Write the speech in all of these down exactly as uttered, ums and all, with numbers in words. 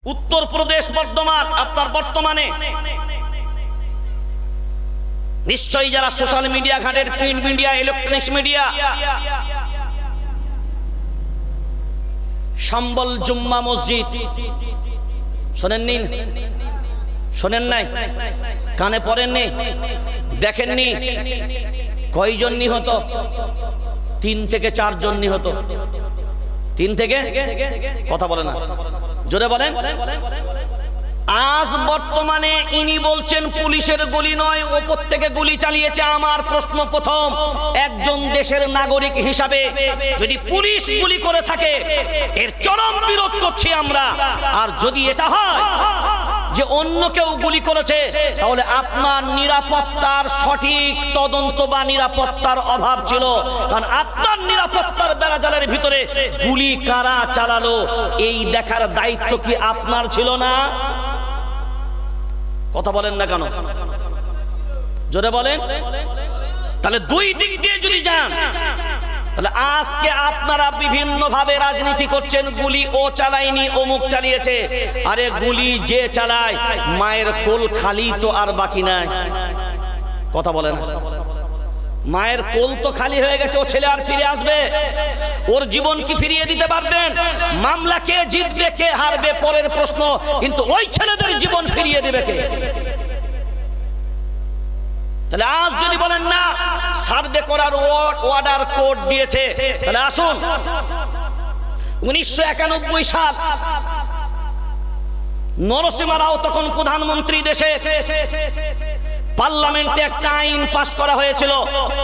उत्तर प्रदेश बर्धमान আপনার বর্তমানে নিশ্চয়ই যারা সোশ্যাল মিডিয়া ঘাটের print media electronics media Sambhal Jama মসজিদ শুনেননি শুনেন নাই কানে পড়েননি দেখেননি কয়জন নিহত তিন থেকে চার জন নিহত তিন থেকে কথা বলে না জোরে বলেন আজ বর্তমানে ইনি বলছেন পুলিশের গুলি নয় উপর থেকে গুলি চালিয়েছে আমার প্রশ্ন প্রথম একজন দেশের নাগরিক হিসাবে যদি পুলিশ গুলি করে থাকে এর চরম বিরোধ করছি আমরা আর যদি এটা হয় যে অন্য কেউ গুলি করেছে তাহলে আপনার নিরাপত্তার সঠিক তদন্ত বা নিরাপত্তার অভাব ছিল কারণ আপনার নিরাপত্তার বেড়াজালের ভিতরে গুলি কারা চালালো এই দেখার দায়িত্ব কি আপনার ছিল না কথা বলেন না কেন জোরে বলেন তাহলে দুই দিক দিয়ে যদি যান তাহলে আজকে আপনারা বিভিন্ন ভাবে রাজনীতি করছেন গুলি ও চালায়নি অমুক চালিয়েছে আরে গুলি যে চালায় মায়ের কোল খালি তো আর বাকি নাই কথা বলেন মায়ের কোল তো খালি হয়ে গেছে ও ছেলে আর ফিরে আসবে ওর জীবন কি ফিরিয়ে দিতে পারবেন মামলা কে জিতবে কে হারবে পরের প্রশ্ন কিন্তু ওই ছেলেদের জীবন ফিরিয়ে দেবে কে তাহলে আজ যদি বলেন না সার্ভে করার অর্ডার কোর্ট দিয়েছে তাহলে আসুন উনিশশো একানব্বই সাল নরসিংহ রাও তখন প্রধানমন্ত্রী দেশে পার্লামেন্টে একটা আইন পাস করা হয়েছিল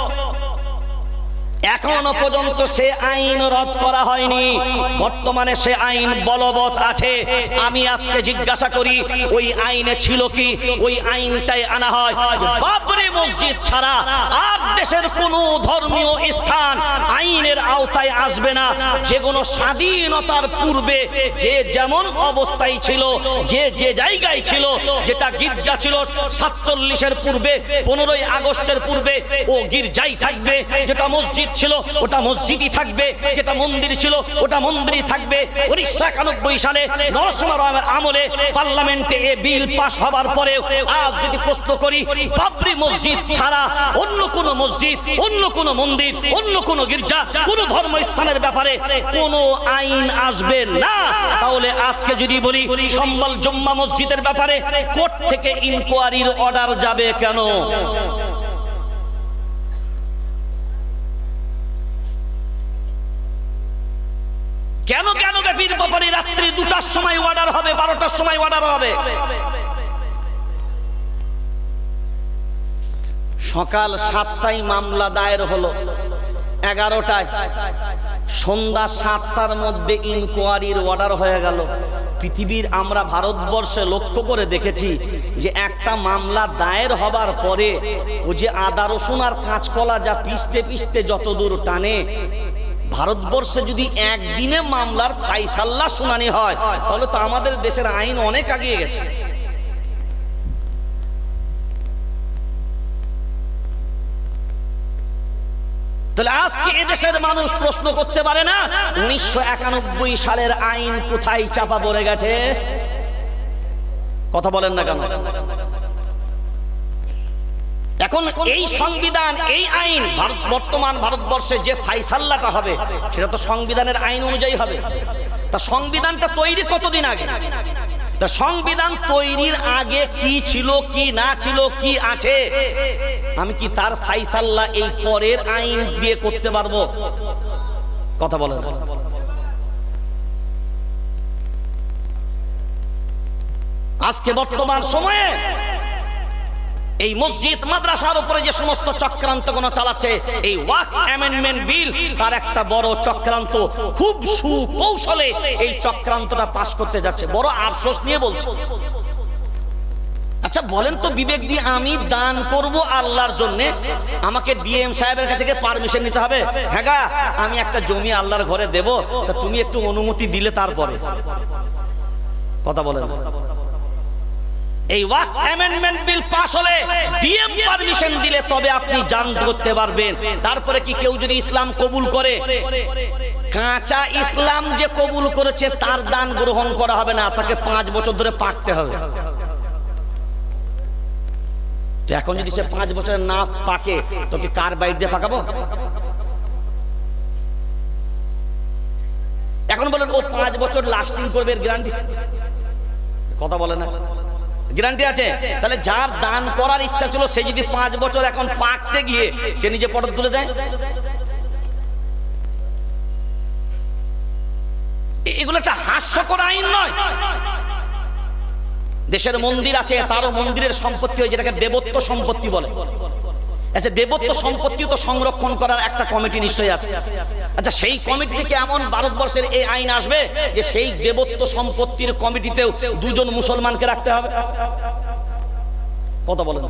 এখনো পর্যন্ত সে আইন রদ করা হয়নি বর্তমানে সে আইন বলবৎ আছে আমি আজকে জিজ্ঞাসা করি ওই আইনে ছিল কি ওই আইনটাই আনা হয় যে বাবরি মসজিদ ছাড়া আর দেশের কোনো ধর্মীয় স্থান আইনের আওতায় আসবে না যেগুলো স্বাধীনতার পূর্বে যে যেমন অবস্থায় ছিল যে যে জায়গায় ছিল যেটা গির্জা ছিল সাতচল্লিশের পূর্বে পনেরোই আগস্টের পূর্বে ও গির্জাই থাকবে যেটা মসজিদ ছিল ওটা মসজিদই থাকবে যেটা মন্দির ছিল ওটা মন্দিরই থাকবে উনিশশো একানব্বই সালে নরসিংহ রাওয়ের আমলে পার্লামেন্টে এই বিল পাস হবার পরে আজ যদি প্রশ্ন করি বাবরি মসজিদ ছাড়া অন্য কোন মসজিদ অন্য কোন মন্দির অন্য কোন গির্জা কোন ধর্মস্থানের ব্যাপারে কোন আইন আসবে না তাহলে আজকে যদি বলি সম্বল জুম্মা মসজিদের ব্যাপারে কোর্ট থেকে ইনকোয়ারির অর্ডার যাবে কেন কেন কেন ব্যাপীর ব্যাপারে রাত্রি দুটার সময় অর্ডার হবে বারোটার সময় অর্ডার হবে সকাল সাতটায় মামলা দায়ের হলো এগারোটায় সন্ধ্যা সাতটার মধ্যে ইনকোয়ারির অর্ডার হয়ে গেল পৃথিবীর আমরা ভারতবর্ষে লক্ষ্য করে দেখেছি যে একটা মামলা দায়ের হবার পরে ও যে আদা রসুন আর কাঁচকলা যা পিষতে পিষতে যত দূর টানে ভারতবর্ষে যদি একদিনে মামলার ফাইসাল্লা শুনানি হয় তাহলে তো আমাদের দেশের আইন অনেক এগিয়ে গেছে তাহলে আজকে এদেশের মানুষ প্রশ্ন করতে পারে না উনিশশো একানব্বই সালের আইন কোথায় চাপা পড়ে গেছে কথা বলেন না কেন এখন এই সংবিধান এই আইন বর্তমান ভারতবর্ষে যে ফাইসাল্লাটা হবে সেটা তো সংবিধানের আইন অনুযায়ী হবে তা সংবিধানটা তৈরি কতদিন আগে তা সংবিধান তৈরির আগে কি ছিল কি না ছিল কি আছে আমি কি তার ফাইসাল্লা এই পরের আইন দিয়ে করতে পারবো কথা বলেন আজকে বর্তমান সময়ে এই মসজিদ মাদ্রাসার উপরে যে সমস্ত চক্রান্ত কোন চালাচ্ছে এই ওয়াকফ অ্যামেন্ডমেন্ট বিল তার একটা বড় চক্রান্ত খুব সুকৌশলে এই চক্রান্তটা পাস করতে যাচ্ছে বড় আফসোস নিয়ে বলছে আচ্ছা বলেন তো বিবেক দিয়ে আমি দান করব আল্লাহর জন্য আমাকে ডিএম সাহেবের কাছে গিয়ে পারমিশন নিতে হবে হ্যাঁ গা আমি একটা জমি আল্লাহর ঘরে দেব তা তুমি একটু অনুমতি দিলে তারপরে কথা বলেন এই ওয়াকফ অ্যামেন্ডমেন্ট বিল পাস হলে ডিএম পারমিশন দিলে তবে আপনি জান করতে পারবেন। তারপরে কি কেউ যদি ইসলাম কবুল করে, কাঁচা ইসলাম যে কবুল করেছে তার দান গ্রহণ করা হবে না, তাকে পাঁচ বছর ধরে পাকতে হবে। তো এখন যদি সে পাঁচ বছরে না পাকে তো কি কার বাইর দিয়ে পাকাবো? এখন বলেন ও পাঁচ বছর লাস্টিং করবে, এর গ্যারান্টি কথা বলে না, গ্যারান্টি আছে? তাহলে যার দান করার ইচ্ছা ছিল সে যদি পাঁচ বছর এখন পাকতে গিয়ে সে নিজে পটল তুলে দেয়, এগুলো একটা হাস্যকর আইন নয়। দেশের মন্দির আছে, তারও মন্দিরের সম্পত্তি হয়, যেটাকে দেবত্ব সম্পত্তি বলে। আচ্ছা, দেবত্ব সম্পত্তি তো সংরক্ষণ করার একটা কমিটি নিশ্চয়ই আছে। আচ্ছা, সেই কমিটি থেকে এমন ভারতবর্ষের এই আইন আসবে যে সেই দেবত্ব সম্পত্তির কমিটিতেও দুজন মুসলমানকে রাখতে হবে? কথা বলেন।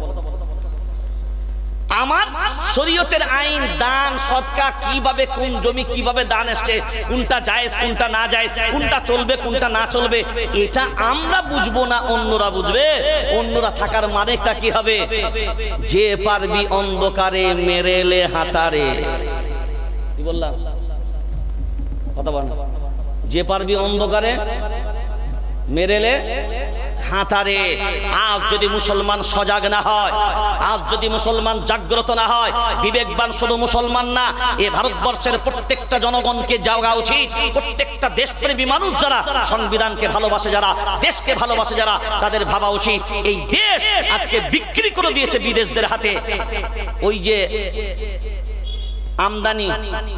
আমার শরীয়তের আইন দান সদকা কিভাবে, কোন জমি কিভাবে দান আসছে, কোনটা জায়েজ কোনটা না জায়েজ, কোনটা চলবে কোনটা না চলবে, এটা আমরা বুঝবো না, অন্যরা বুঝবে। অন্যরা থাকার মানেটা কি হবে? যে পারবি অন্ধকারে মেরেলে হাতারে, কি বললাম? কথা বল। যে পারবি অন্ধকারে মেরেলে হাতারে। আজ যদি মুসলমান সজাগ না হয়, আজ যদি মুসলমান জাগ্রত না হয়, বিবেকবান শুধু মুসলমান না, এ ভারতবর্ষের প্রত্যেকটা জনগণকে জাগা উচিত। প্রত্যেকটা দেশপ্রেমী মানুষ যারা সংবিধানকে ভালোবাসে, যারা দেশকে ভালোবাসে, যারা তাদের ভাবা উচিত এই দেশ আজকে বিক্রি করে দিয়েছে বিদেশদের হাতে। ওই যে আমদানি,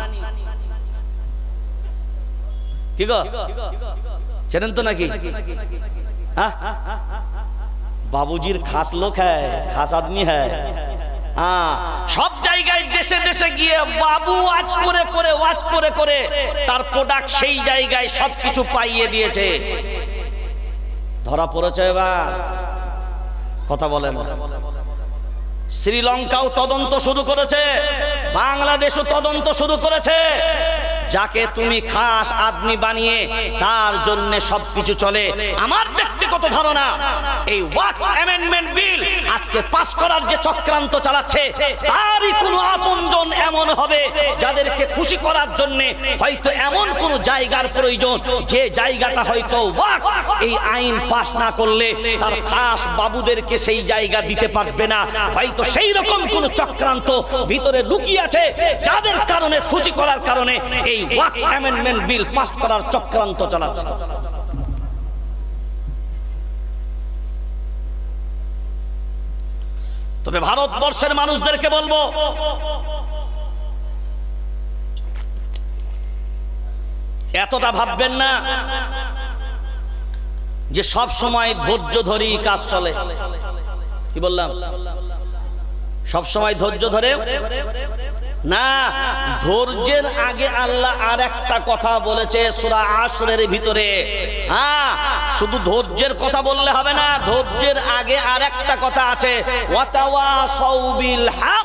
কি গো চেনেন তো নাকি? বাবুজির খাস লোক হ্যায়, খাস আদমি হ্যায়। হ্যাঁ, সব জায়গায় দেশে দেশে গিয়ে বাবু ওয়াজ করে করে ওয়াজ করে করে তার প্রোডাক্ট সেই জায়গায় সবকিছু পাইয়ে দিয়েছে। ধরা পড়েছে এবার, কথা বলে না। শ্রীলঙ্কাও তদন্ত শুরু করেছে, বাংলাদেশও তদন্ত শুরু করেছে। যাকে তুমি খাস আদমি বানিয়ে তার জন্য সবকিছু চলে। আমার ব্যক্তিগত ধারণা এই ওয়াকফ অ্যামেন্ডমেন্ট বিল আজকে পাস করার যে চক্রান্ত চালাচ্ছে তারই কোনো আপনজন এমন হবে যাদেরকে খুশি করার জন্য হয়তো এমন কোন জায়গার প্রয়োজন, যে জায়গাটা হয়তো ওয়াকফ এই আইন পাস না করলে তার খাস বাবুদেরকে সেই জায়গা দিতে পারবে না। হয়তো সেই রকম কোন চক্রান্ত ভিতরে লুকিয়ে আছে, যাদের কারণে খুশি করার কারণে এই ওয়াকফ অ্যামেন্ডমেন্ট বিল পাস করার চক্রান্ত চালাচ্ছে। তবে ভারতবর্ষের মানুষদেরকে বলবো, এতটা ভাববেন না যে সব সময় ধৈর্য ধরেই কাজ চলে। কি বললাম? সব সময় ধৈর্য ধরে না। ধৈর্যের আগে আল্লাহ আর একটা কথা বলেছে সূরা আসরের ভিতরে। হ্যাঁ, শুধু ধৈর্যের কথা বললে হবে না, ধৈর্যের আগে আর একটা কথা আছে, ওয়াতাওয়াসাউ বিল হক।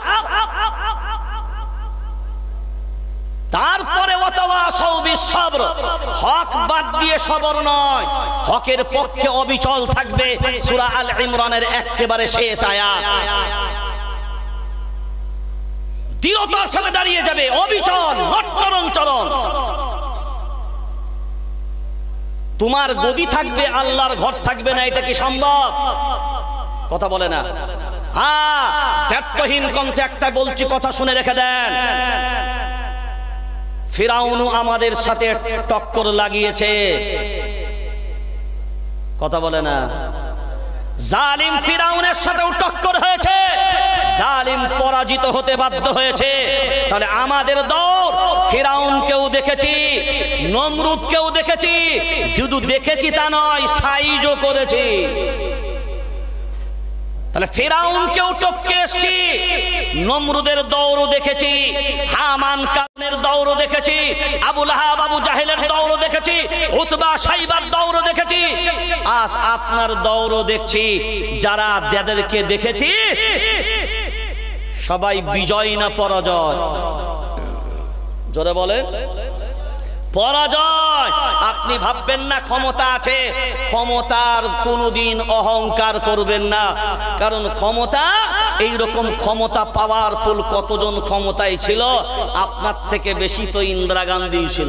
তারপরে ওয়াতাওয়াসাউ বিস সাবর, হক বাদ দিয়ে সবর নয়, হকের পক্ষে অবিচল থাকবে। সূরা আল ইমরানের একেবারে শেষ আয়াত। দৃঢ়তার সাথে দাঁড়িয়ে যাবে, অবিচল, নটনরণ চলন। তোমার গদি থাকবে, আল্লাহর ঘর থাকবে না, এটা কি সম্ভব? কথা বলে না। হ্যাঁ, ত্যাগহীন কণ্ঠে একটা বলছি, কথা শুনে রেখে দেন। ফিরাউনও আমাদের সাথে টক্কর লাগিয়েছে, কথা বলে না। জালিম ফিরাউনের সাথেও টক্কর হয়েছে, জালিম পরাজিত হতে বাধ্য হয়েছে। তাহলে আমাদের দৌড়, ফিরাউনকেও দেখেছি, নমরুদকেও দেখেছি, শুধু দেখেছি তা নয়, সাইজও করেছি। তাহলে ফিরাউনকেও টপকে এসেছি, নমরুদের দৌড়ও দেখেছি, হামান কারুনের দৌড়ও দেখেছি, আবু লাহাব আবু জাহেলের দৌড়ও দেখেছি, উতবা সাইবার দৌড়ও দেখেছি। আজ আপনার দৌড়ও দেখছি। যারা যাদেরকে দেখেছি সবাই বিজয় না পরাজয়? জোরে বলে। পরাজয়। আপনি ভাববেন না ক্ষমতা আছে, ক্ষমতার কোনোদিন অহংকার করবেন না, কারণ ক্ষমতা এইরকম ক্ষমতা পাওয়ারফুল কতজন ক্ষমতায় ছিল, আপনার থেকে বেশি তো ইন্দিরা গান্ধী ছিল।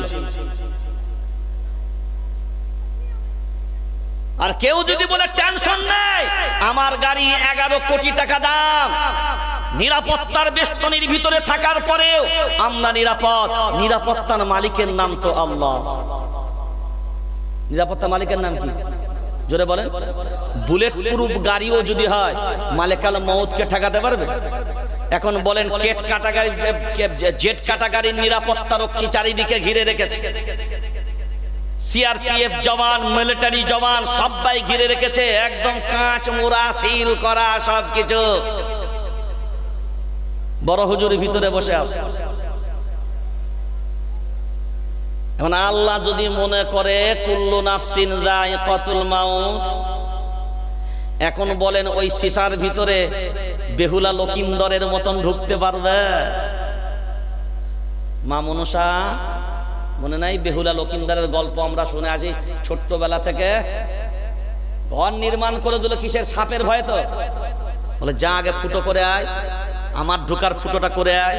আর কেউ যদি বলে টেনশন নেই, আমার গাড়ি এগারো কোটি টাকা দাম, নিরাপত্তার বেষ্টনীর ভিতরে থাকার পরেও আমরা নিরাপদ, নিরাপত্তার মালিকের নাম তো আল্লাহ। নিরাপত্তার মালিকের নাম কি জোরে বলেন? বুলেট প্রুফ গাড়িও যদি হয়, মালিকাল মউতকে ঠেকাতে পারবে? এখন বলেন কেট কাটা গাড়ি, জেট কাটা গাড়ির নিরাপত্তা রক্ষী চারিদিকে ঘিরে রেখেছে, সিআরপিএফ জওয়ান, মিলিটারি জওয়ান সবাই ঘিরে রেখেছে, একদম কাঁচ মোড়া সিল করা সবকিছু। বড় হুজুরের ভিতরে বসে আছে। এখন আল্লাহ যদি মনে করে কুল্লু নাফসিন যায়কাতুল মাউত, এখন বলেন ওই সিসার ভিতরে বেহুলা লকিন্দরের মতন ঢুকতে পারবে? মা মনসা মনে নাই বেহুলা লকিন্দরের গল্প আমরা শুনে আসি ছোট্টবেলা থেকে? ঘর নির্মাণ করে দিল কিসের? সাপের ভয়ে। তো বলে যা আগে ফুটো করে আয়, আমার ঢোকার ফুটোটা করে আয়।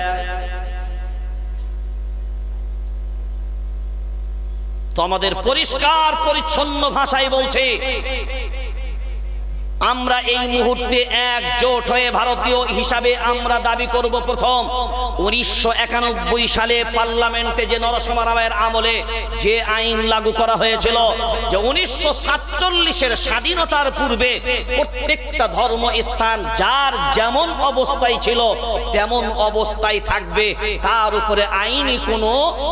তো আমাদের পরিষ্কার পরিচ্ছন্ন ভাষায় বলছে, আমরা এই মুহূর্তে একজোট হয়ে ভারতীয় হিসাবে আমরা দাবি করব, প্রথম উনিশশো একানব্বই সালে পার্লামেন্টে যে নরসিংহ রাওয়ের আমলে যে আইন লাগু করা হয়েছিল, যে উনিশশো সাতচল্লিশের স্বাধীনতার পূর্বে প্রত্যেকটা ধর্ম স্থান যার যেমন অবস্থায় ছিল তেমন অবস্থায় থাকবে, তার উপরে আইনি কোনো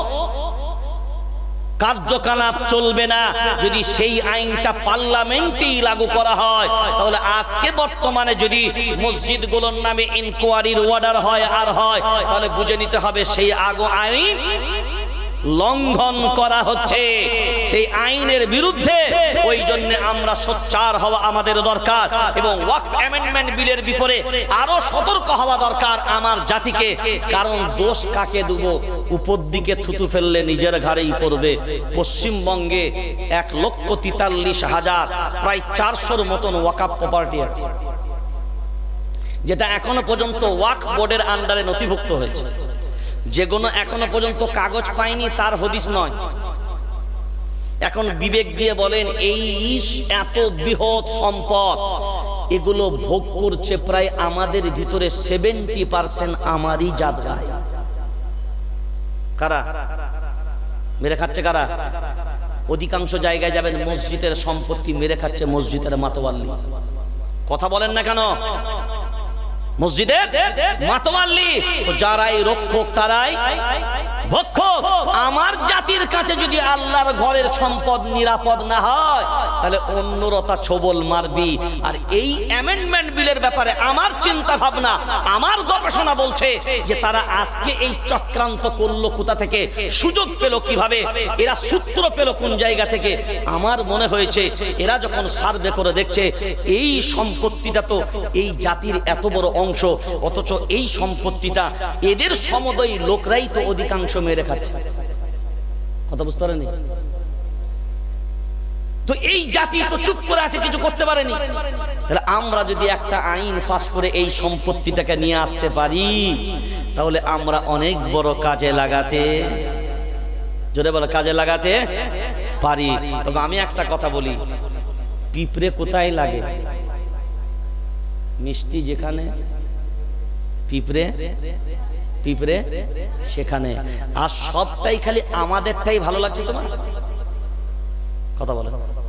কার্যকলাপ চলবে না। যদি সেই আইনটা পার্লামেন্টেই লাগু করা হয়, তাহলে আজকে বর্তমানে যদি মসজিদগুলোর নামে ইনকোয়ারির অর্ডার হয় আর হয়, তাহলে বুঝে নিতে হবে সেই আগো আইন লঙ্ঘন করা হচ্ছে, সেই আইনের বিরুদ্ধে। ওই জন্য আমরা সোচ্চার হওয়া আমাদের দরকার, এবং ওয়াকফ অ্যামেন্ডমেন্ট বিলের বিপরে আরো সতর্ক হওয়া দরকার আমার জাতিকে। কারণ দোষ কাকে দেব? উপর দিকে থুতু ফেললে নিজের ঘাড়েই পড়বে। পশ্চিমবঙ্গে এক লক্ষ তেতাল্লিশ হাজার প্রায় চারশোর মতন ওয়াকফ প্রপার্টি আছে, যেটা এখনো পর্যন্ত ওয়াকফ বোর্ডের আন্ডারে নথিভুক্ত হয়েছে। যেগুলো এখনো পর্যন্ত কাগজ পায়নি তার হদিস নয়। এখন বিবেক দিয়ে বলেন, এই এত বৃহৎ সম্পদ এগুলো ভোগ করছে প্রায় আমাদের ভিতরে সেভেন্টি পার্সেন্ট আমারই জাত ভাই। কারা মেরে খাচ্ছে? কারা? অধিকাংশ জায়গায় যাবেন মসজিদের সম্পত্তি মেরে খাচ্ছে মসজিদের মাতোয়াল্লি। কথা বলেন না কেন? মসজিদের মাতোয়াল্লি। তো যারাই রক্ষক তারাই ভক্ষক। আমার জাতির কাছে যদি আল্লাহর ঘরের সম্পদ নিরাপদ না হয়, তাহলে অন্যরা তা ছবল মারবি। আর এই অ্যামেন্ডমেন্ট বিলের ব্যাপারে আমার চিন্তা ভাবনা, আমার গবেষণা বলছে যে তারা আজকে এই চক্রান্ত করলো কোথা থেকে, সুযোগ পেল কিভাবে, এরা সূত্র পেল কোন জায়গা থেকে। আমার মনে হয়েছে এরা যখন সার্ভে করে দেখছে এই সম্পত্তিটা তো এই জাতির এত বড় অংশ, অথচ এই সম্পত্তিটা এদের সমদয়ী লোকরাই তো অধিকাংশ মেরে খাচ্ছে। কথা বুঝতে পারেনি? তো এই জাতি তো চুপ করে আছে, কিছু করতে পারেনি। তাহলে আমরা যদি একটা আইন পাস করে এই সম্পত্তিটাকে নিয়ে আসতে পারি, তাহলে আমরা অনেক বড় কাজে লাগাতে, জোরে বলো, কাজে লাগাতে পারি। তবে আমি একটা কথা বলি, পিঁপড়ে কোথায় লাগে? মিষ্টি যেখানে, পিঁপড়ে পিঁপড়ে সেখানে। আর সবটাই খালি আমাদেরটাই ভালো লাগছে তোমার? কথা বলেন,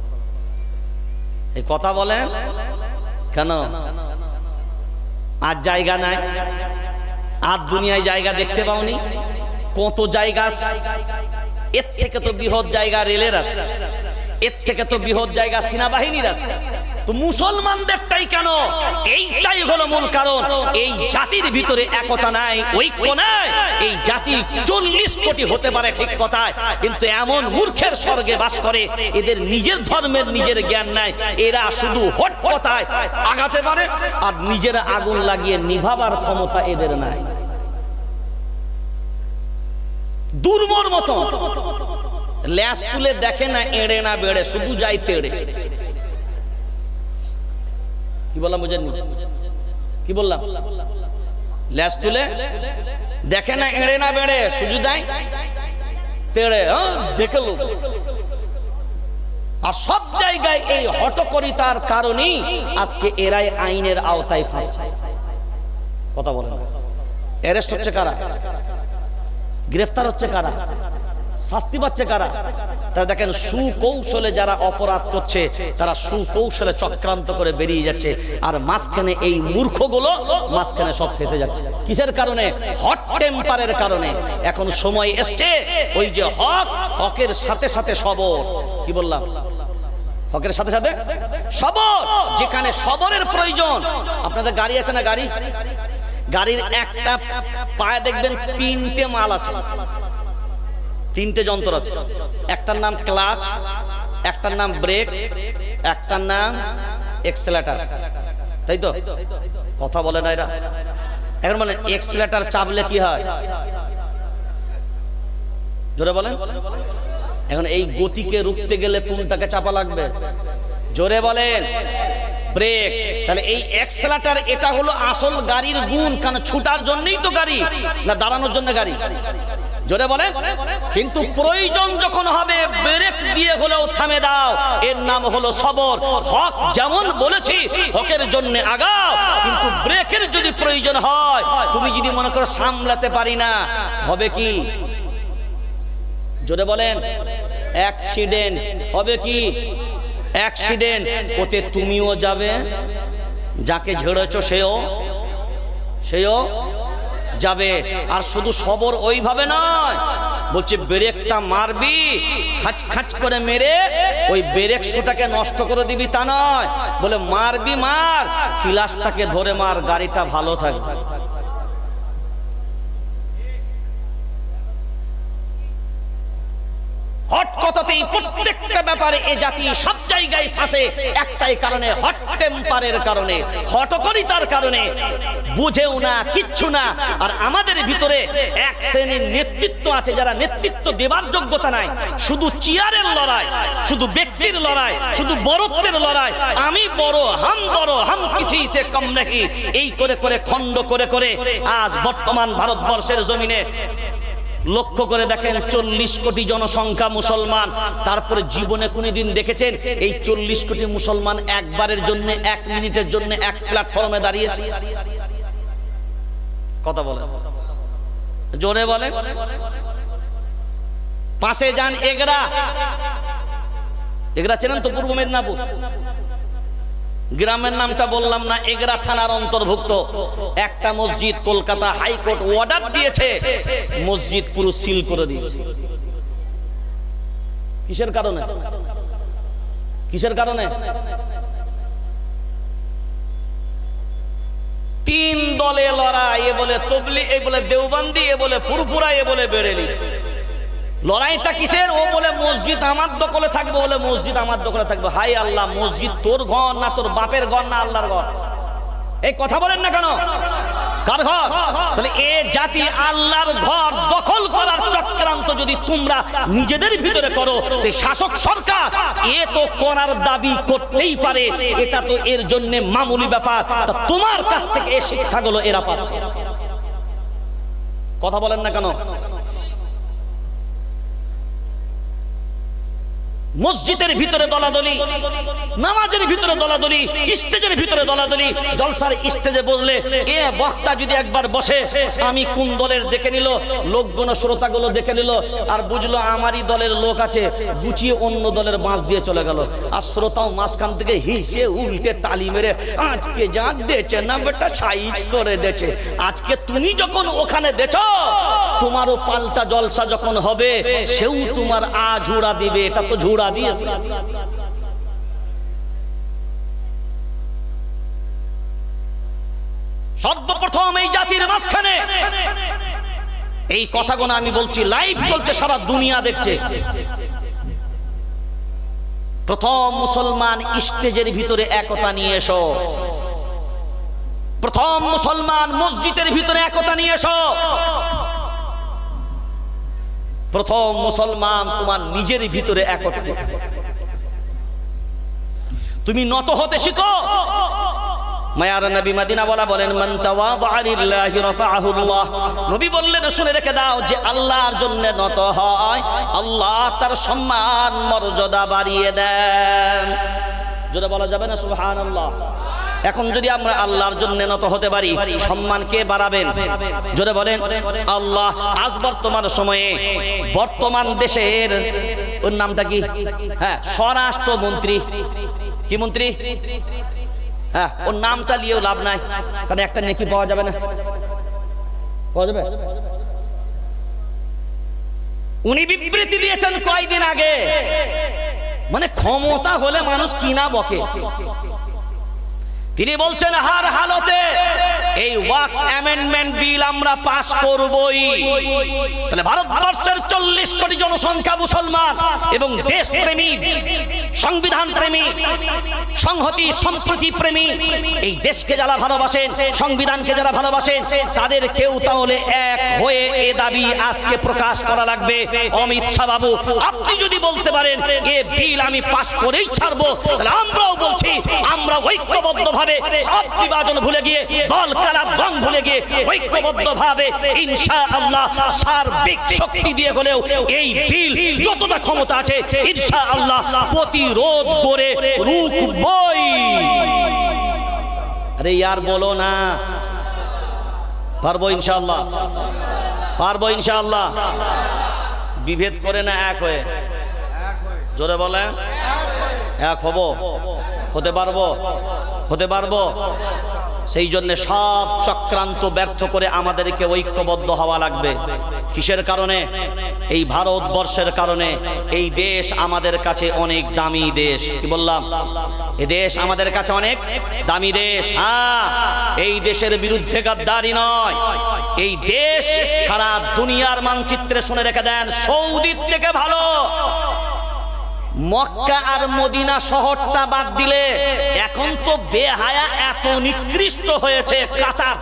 এই কথা বলেন কেন? আর জায়গা নাই? আর দুনিয়ায় জায়গা দেখতে পাওনি? কত জায়গা, এর থেকে তো বৃহৎ জায়গা রেলের আছে, এর থেকে তো বৃহৎ জায়গা সেনাবাহিনীর আছে। তো মুসলমানদেরটাই কেন? এইটাই হলো মূল কারণ। এই জাতির ভিতরে একতা নাই, ঐক্য নাই। এই জাতি চল্লিশ কোটি হতে পারে ঠিক কথায়, কিন্তু এমন মূর্খের স্বর্গে বাস করে, এদের নিজের ধর্মের নিজের জ্ঞান নাই। এরা শুধু হট কথায় আগাতে পারে, আর নিজের আগুন লাগিয়ে নিভাবার ক্ষমতা এদের নাই। দুর্মর মতো ল্যাস তুলে দেখে না এড়ে না বেড়ে, শুধু যাই তেড়ে। কি বললাম বুঝেননি? কি বললাম? ল্যাস তুলে দেখে না এড়ে না বেড়ে, শুধু দেয় তেড়ে। দেখে লোক। আর সব জায়গায় এই হটকরিতার কারণেই আজকে এরাই আইনের আওতায় ফাঁসছে। কথা বলে না। অ্যারেস্ট হচ্ছে কারা? গ্রেফতার হচ্ছে কারা? শাস্তি পাচ্ছে কারা? তারা দেখেন সুকৌশলে যারা অপরাধ করছে তারা সুকৌশলে চক্রান্ত করে বেরিয়ে যাচ্ছে, আর মাঝখানে এই মূর্খগুলো মাঝখানে সব ফেসে যাচ্ছে। কিসের কারণে? হট টেম্পারের কারণে। এখন সময় এসছে ওই যে হক, হকের সাথে সাথে সবর। কি বললাম? হকের সাথে সাথে সবর। যেখানে সবরের প্রয়োজন, আপনাদের গাড়ি আছে না? গাড়ি গাড়ির একটা পায়ে দেখবেন তিনটে মাল আছে, তিনটে যন্ত্র আছে। একটার নাম ক্লাচ, একটার নাম ব্রেক, একটার নাম এক্সেলেটর। তাই তো? কথা বলে না এরা। এখন মানে এক্সেলেটর চাপলে কি হয়? জোরে বলেন। এখন এই গতিকে রুখতে গেলে কোনটাকে চাপা লাগবে? জোরে বলেন। ব্রেক। তাহলে এই এক্সেলেটর এটা হলো আসল গাড়ির গুণ, কারণ ছুটার জন্যই তো গাড়ি, না দাঁড়ানোর জন্য গাড়ি? জোরে বলেন। কিন্তু প্রয়োজন যখন হবে ব্রেক দিয়ে হলেও থামে দাও, এর নাম হলো সবর। হক যেমন বলেছি হকের জন্য আগাও, কিন্তু ব্রেকের যদি প্রয়োজন হয়, তুমি যদি মনে করো সামলাতে পারি না, হবে কি? জোরে বলেন। অ্যাক্সিডেন্ট হবে। কি অ্যাক্সিডেন্ট? ওতে তুমিও যাবে, যাকে ঝেড়েছো সেও সেও যাবে। আর শুধু সবর ওইভাবে নয়, বলছে ব্রেকটা মারবি, খাচ খাচ করে মেরে ওই ব্রেক শুটাকে নষ্ট করে দিবি তা নয়, বলে মারবি মার, ক্লাচটাকে ধরে মার, গাড়িটা ভালো থাকবে। হট কথাতেই প্রত্যেকটা ব্যাপারে এ জাতি সব জায়গায় ফাঁসে একটাই কারণে, হট টেম্পারের কারণে, হটকরিতার কারণে। বুঝেও না, কিচ্ছু না। আর আমাদের ভিতরে এক শ্রেণীর নেতৃত্ব আছে যারা নেতৃত্ব দেবার যোগ্যতা নাই, শুধু চেয়ারের লড়াই, শুধু ব্যক্তির লড়াই, শুধু বড়ত্বের লড়াই। আমি বড়, হাম বড়, হাম কিসি সে কম নাকি, এই করে করে খণ্ড করে করে আজ বর্তমান ভারতবর্ষের জমিনে লক্ষ্য করে দেখেন চল্লিশ কোটি জনসংখ্যা মুসলমান। তারপরে জীবনে কোনদিন দেখেছেন এই চল্লিশ কোটি মুসলমান একবারের জন্য, এক মিনিটের জন্য এক প্ল্যাটফর্মে দাঁড়িয়েছে? কথা বলে, জোরে বলে। পাশে যান এগরা, এগরা চেনেন তো? পূর্ব মেদিনীপুর গ্রামের নামটা বললাম না, এগরা থানার অন্তর্ভুক্ত একটা মসজিদ কলকাতা হাইকোর্ট অর্ডার দিয়েছে মসজিদ পুরো সিল করে দিয়েছে। কিসের কারণে? কিসের কারণে? তিন দলে লড়াই, এ বলে তবলি, এ বলে দেওবন্দি, এ বলে ফুরফুরা, এ বলে বেরেলি। লড়াইটা কিসের? ও বলে মসজিদ আমার দখলে থাকবে, বলে মসজিদ আমার দখলে থাকবে। হাই আল্লাহ, মসজিদ তোর ঘর না তোর বাপের ঘর না আল্লাহর ঘর? এই কথা বলেন না কেন? কার ঘর? তাহলে এ জাতি আল্লাহর ঘর দখল করার চক্রান্ত যদি তোমরা নিজেদের ভিতরে করো, তো শাসক সরকার এ তো করার দাবি করতেই পারে, এটা তো এর জন্য মামুলি ব্যাপার। তা তোমার কাছ থেকে এই শিক্ষাগুলো এরা পাচ্ছে। কথা বলেন না কেন? মসজিদের ভিতরে দলাদলি, নামাজের ভিতরে দলাদলি, স্টেজের ভিতরে দলাদলি। জলসার স্টেজে বসলে এ বক্তা যদি একবার বসে, আমি কোন দলের দেখে নিল, লোকগুলো শ্রোতাগুলো দেখে নিল, আর বুঝলো আমারই দলের লোক আছে, গুছিয়ে অন্য দলের বাঁশ দিয়ে চলে গেল। আর শ্রোতাও মাঝখান থেকে হিসে উল্টে তালি মেরে, আজকে যা দেছে না বেটা সাইজ করে দেছে। আজকে তুমি যখন ওখানে দেছ, তোমারও পাল্টা জলসা যখন হবে, সেও তোমার আ ঝুড়া দিবে। এটা তো ঝুড়া দিয়েছে। সর্বপ্রথম এই জাতির মাঝখানে এই কথাগুলো আমি বলছি, লাইভ চলছে, সারা দুনিয়া দেখছে। প্রথম মুসলমান স্টেজের ভিতরে একতা নিয়ে এসো। প্রথম মুসলমান মসজিদের ভিতরে একতা নিয়ে এসো। প্রথম মুসলমান তোমার নিজের ভিতরে একতা দেখবে। তুমি নত হতে শিখো। মায়ার নবী মদিনা ওয়ালা বলেন মান তাওয়াযা লিল্লাহি রাফাআহু আল্লাহ। নবী বললেন শুনে রেখে দাও, যে আল্লাহর জন্য নত হয় আল্লাহ তার সম্মান মর্যাদা বাড়িয়ে দেন। জোরে বলা যাবে না সুবহানাল্লাহ? এখন যদি আমরা আল্লাহর জন্য নত হতে পারি, সম্মান কে বাড়াবেন? জোরে বলেন আল্লাহ। আজ বর্তমান সময়ে বর্তমান দেশের ওর নামটা কি? হ্যাঁ, স্বরাষ্ট্রমন্ত্রী। কি মন্ত্রী? হ্যাঁ, ওর নামটা নিয়েও লাভ নাই, কারণ একটা নেকি পাওয়া যাবে না। পাওয়া যাবে? উনি বিবৃতি দিয়েছেন কয়েকদিন আগে, মানে ক্ষমতা হলে মানুষ কিনা বকে। তিনি বলছেন হার হালতে এই ওয়াকফ অ্যামেন্ডমেন্ট বিল আমরা পাস করবই। তাহলে ভারতবর্ষের চল্লিশ কোটি জনসংখ্যা মুসলমান এবং দেশপ্রেমী, সংবিধান প্রেমী, সংহতি সম্প্রীতি প্রেমী, এই দেশকে যারা ভালোবাসেন, সংবিধানকে যারা ভালোবাসেন, তাদের কেউ তাহলে এক হয়ে এ দাবি আজকে প্রকাশ করা লাগবে। অমিত শাহ বাবু, আপনি যদি বলতে পারেন এ বিল আমি পাস করেই ছাড়বো, তাহলে আমরাও বলছি আমরা ঐক্যবদ্ধ ভাবে সব বিভাজন ভুলে গিয়ে, দল কালার রং ভুলে গিয়ে ঐক্যবদ্ধ ভাবে ইনশাআল্লাহ সার্বিক শক্তি দিয়ে হলেও এই বিল যতটা ক্ষমতা আছে ইনশাআল্লাহ প্রতিরোধ করে রুখবই। আরে यार বলো না, পারবো ইনশাআল্লাহ, পারবো ইনশাআল্লাহ। বিভেদ করে না, এক হয়ে। জোরে বলেন এক হব, হতে পারবো, হতে পারবো। সেই জন্য সব চক্রান্ত ব্যর্থ করে আমাদেরকে ঐক্যবদ্ধ হওয়া লাগবে। কিসের কারণে? এই ভারতবর্ষের কারণে। এই দেশ আমাদের কাছে অনেক দামি দেশ। কি বললাম? এই দেশ আমাদের কাছে অনেক দামি দেশ। হ্যাঁ, এই দেশের বিরুদ্ধে গাদ্দারি নয়। এই দেশ সারা দুনিয়ার মানচিত্রে শুনে রেখে দেন, সৌদির থেকে ভালো। মক্কা আর মদিনা শহরটা বাদ দিলে এখন তো বেহায়া এত নিকৃষ্ট হয়েছে কাতার।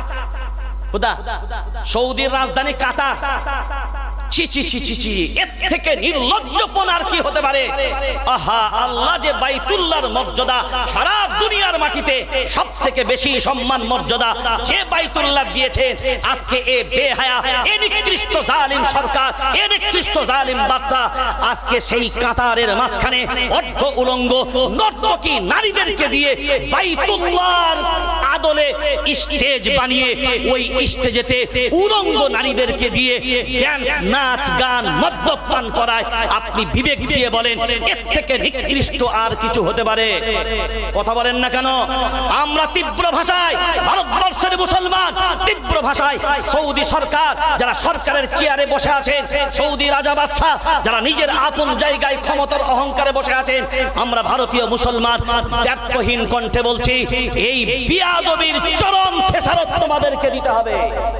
সৌদির রাজধানী কাতার। ছি ছি ছি ছি ছি, এর থেকে নির্লজ্জপনা আর কি হতে পারে? আহা, আল্লাহ যে বাইতুল্লাহর মর্যাদা সারা দুনিয়ার মাটিতে সব থেকে বেশি সম্মান মর্যাদা যে বাইতুল্লাহ দিয়েছেন, আজকে এ বেহায়া, এ নিকৃষ্ট জালিম সরকার, এ নিকৃষ্ট জালিম বাদশা আজকে সেই কাতারের মাঝখানে অর্ধ উলঙ্গ নর্তকী নারীদেরকে দিয়ে বাইতুল্লাহর আদলে স্টেজ বানিয়ে ওই স্টেজেতে উলঙ্গ নারীদেরকে দিয়ে ড্যান্স, নাচ, গান, মদ্যপান করায়। আপনি বিবেক দিয়ে বলেন এর থেকে নিকৃষ্ট আর কিছু হতে পারে? কথা বলেন না কেন? আমরা তীব্র ভাষায়, ভারতবর্ষের মুসলমান তীব্র ভাষায় সৌদি সরকার যারা সরকারের চেয়ারে বসে আছেন, সৌদি রাজা বাদশা যারা নিজের আপন জায়গায় ক্ষমতার অহংকারে বসে আছেন, আমরা ভারতীয় মুসলমান ত্যাগহীন কণ্ঠে বলছি এই বিয়াদবির চরম খেসারত তোমাদেরকে দিতে হবে।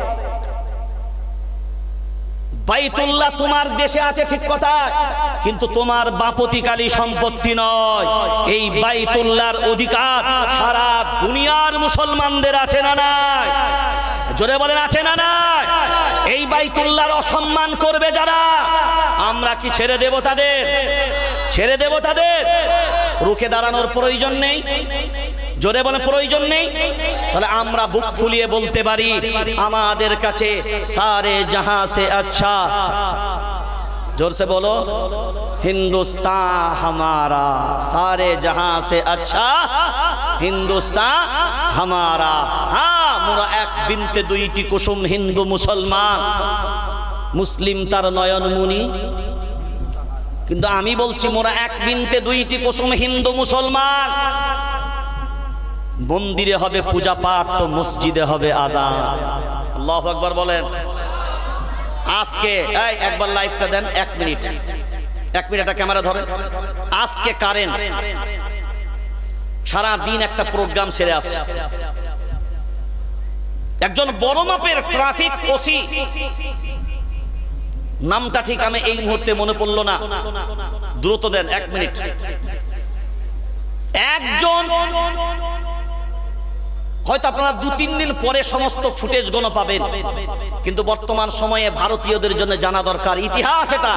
বাইতুল্লাহ তোমার দেশে আছে ঠিক কথা, কিন্তু তোমার বাপতিকালী সম্পত্তি নয়। এই বাইতুল্লাহর অধিকার সারা দুনিয়ার মুসলমানদের আছে না নাই? জোরে বলেন আছে না নাই? এই বাইতুল্লাহর অসম্মান করবে যারা, আমরা কি ছেড়ে দেব তাদের? ছেড়ে দেব তাদের? রুখে দাঁড়ানোর প্রয়োজন নেই। জোরে বলে প্রয়োজন নেই। তাহলে আমরা বুক ফুলিয়ে বলতে পারি আমাদের কাছে সারে জাহাঁ সে আচ্ছা, জোরসে বলো, হিন্দুস্তান হামারা, সারে জাহাঁ সে আচ্ছা হিন্দুস্তান হামারা। হ্যাঁ, মোরা এক বিনতে দুইটি কুসুম, হিন্দু মুসলমান, মুসলিম তার নয়নমণি। কিন্তু আমি বলছি মোরা এক বিনতে দুইটি কুসুম, হিন্দু মুসলমান। মন্দিরে হবে পূজা পাঠ, তো মসজিদে হবে আযান। আল্লাহু আকবার বলেন। আজকে এই একবার লাইভটা দেন, এক মিনিট, এক মিনিট একটা ক্যামেরা ধরে। আজকে কারেন্ট সারা দিন একটা প্রোগ্রাম সেরে আসছে। একজন বড় মাপের ট্রাফিক ওসি, নামটা ঠিক আমি এই মুহূর্তে মনে পড়লো না, দ্রুত দেন এক মিনিট। একজন হয়তো আপনারা দু তিন দিন পরে সমস্ত ফুটেজগুলো পাবেন, কিন্তু বর্তমান সময়ে ভারতীয়দের জন্য জানা দরকার ইতিহাস। এটা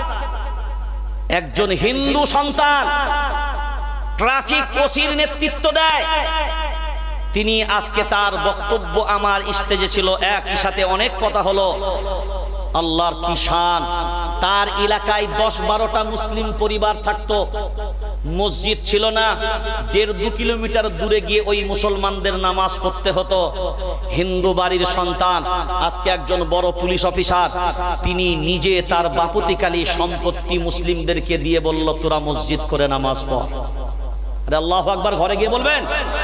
একজন হিন্দু সন্তান ট্রাফিক ওসির নেতৃত্ব দেয়, তিনি আজকে তার বক্তব্য আমার স্টেজে ছিল, একই সাথে অনেক কথা হলো। আল্লাহর কি শান, তার এলাকায় দশ বারোটা মুসলিম পরিবার থাকতো, মসজিদ ছিল না, দেড় দু কিলোমিটার দূরে গিয়ে ওই মুসলমানদের নামাজ পড়তে হতো। হিন্দু বাড়ির সন্তান, আজকে একজন বড় পুলিশ অফিসার, তিনি নিজে তার বাপতিকালী সম্পত্তি মুসলিমদেরকে দিয়ে বলল, তোরা মসজিদ করে নামাজ পড়। আরে আল্লাহু আকবার ঘরে গিয়ে বলবেন।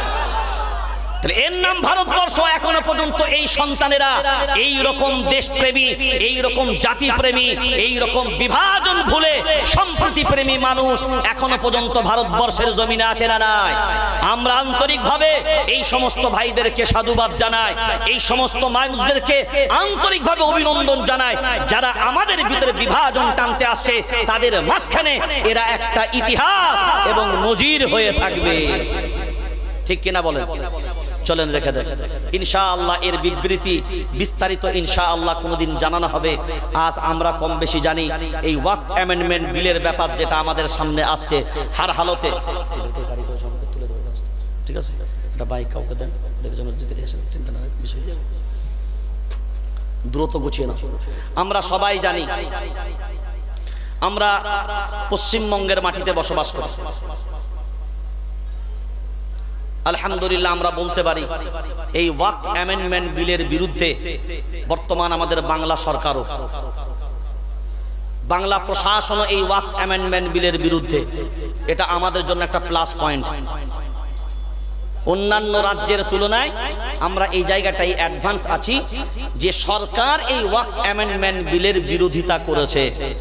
এর নাম ভারতবর্ষ। এখনো পর্যন্ত এই সন্তানেরা এই রকম দেশপ্রেমী, এই রকম জাতিপ্রেমী, এই রকম বিভাজন ভুলে সম্প্রীতি প্রেমী মানুষ এখনো পর্যন্ত ভারতবর্ষের জমিনে আছে না নাই? আমরা আন্তরিকভাবে এই সমস্ত ভাইদেরকে সাধুবাদ জানাই, এই সমস্ত মানুষদেরকে আন্তরিকভাবে অভিনন্দন জানাই, যারা আমাদের ভিতরে বিভাজন টানতে আসছে, তাদের মাঝখানে এরা একটা ইতিহাস এবং নজির হয়ে থাকবে। ঠিক কিনা বলেন? চলেন রেখে দেন ইনশাআল্লাহ। এর বিবৃতি বিস্তারিত ইনশাআল্লাহ কোনোদিন জানানো হবে। আজ আমরা কম বেশি জানি এই ওয়াকফ অ্যামেন্ডমেন্ট বিলের ব্যাপার যেটা আমাদের সামনে আসছে, হার হালতে ঠিক আছে, এটা বাইক কাউকে দেন, দেখে যেন চিন্তা না বিষয় দ্রুত গুছিয়ে না। আমরা সবাই জানি আমরা পশ্চিমবঙ্গের মাটিতে বসবাস করি। আলহামদুলিল্লাহ আমরা বলতে পারি এই ওয়াকফ অ্যামেন্ডমেন্ট বিলের বিরুদ্ধে বর্তমান আমাদের বাংলা সরকারও, বাংলা প্রশাসনও এই ওয়াকফ অ্যামেন্ডমেন্ট বিলের বিরুদ্ধে। এটা আমাদের জন্য একটা প্লাস পয়েন্ট। অন্যান্য রাজ্যের তুলনায় আমরা এই জায়গাটাই অ্যাডভান্স আছি যে সরকার এই ওয়াকফ অ্যামেন্ডমেন্ট বিলের বিরোধিতা করেছে।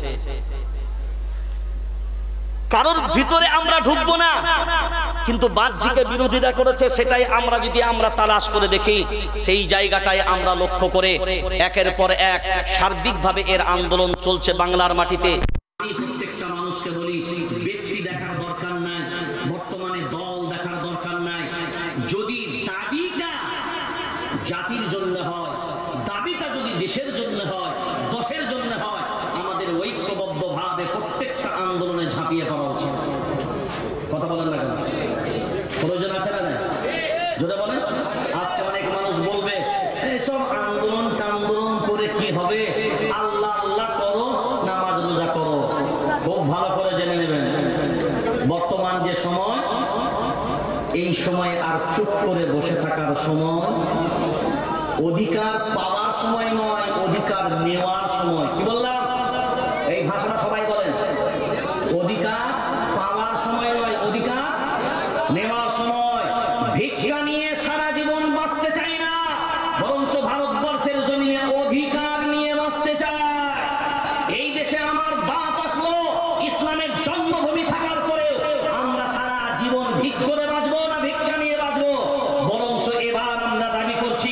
কারোর ভিতরে আমরা ঢুকবো না, কিন্তু বাহ্যিকে বিরোধিতা করেছে, সেটাই আমরা যদি আমরা তালাশ করে দেখি, সেই জায়গাটায় আমরা লক্ষ্য করে একের পর এক সার্বিকভাবে এর আন্দোলন চলছে বাংলার মাটিতে। প্রত্যেকটা মানুষকে বলি, ব্যক্তি দেখার দরকার নাই, বর্তমানে দল দেখার দরকার নাই। যদি দাবিটা জাতির জন্য হয়, দাবিটা যদি দেশের জন্য হয়, দশের জন্য হয়, আমাদের ঐক্যবদ্ধ ভাবে প্রত্যেকটা আন্দোলনে ঝাঁপিয়ে পড়া উচিত। কথা বলেন না কেন? প্রয়োজন আছে না? যদি বলেন আজকে অনেক মানুষ বলবে এইসব আন্দোলন আন্দোলন করে কি হবে, আল্লাহ আল্লাহ করো, নামাজ রোজা করো। খুব ভালো করে জেনে নেবেন বর্তমান যে সময়, এই সময় আর চুপ করে বসে থাকার সময়, অধিকার পাওয়ার সময় নয়, অধিকার নেওয়ার সময়। কি বললাম? এই ভাষাটা সবাই বলেন। অধিকার পাওয়ার সময় নয়, অধিকার নেওয়ার সময়। ভিক্ষা নিয়ে সারা জীবন বাঁচতে চাই না, বরঞ্চ ভারতবর্ষের জমিনে অধিকার নিয়ে বাঁচতে চায়। এই দেশে আমার বাপ আসলো, ইসলামের জন্মভূমি থাকার পরেও আমরা সারা জীবন ভিক করে বাঁচবো না ভিক্ষা নিয়ে বাঁচবো, বরঞ্চ এবার আমরা দাবি করছি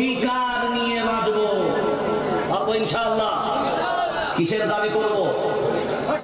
অধিকার নিয়ে বাঁচবো। পারবো ইনশাআল্লাহ। কিসের দাবি করব?